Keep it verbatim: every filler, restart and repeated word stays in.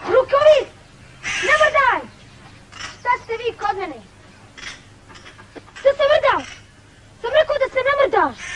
Ruke ovi! Ne mrdaj! Šta ste vi kod mene? Što se mrdao? Sam rekao da se ne mrdaš!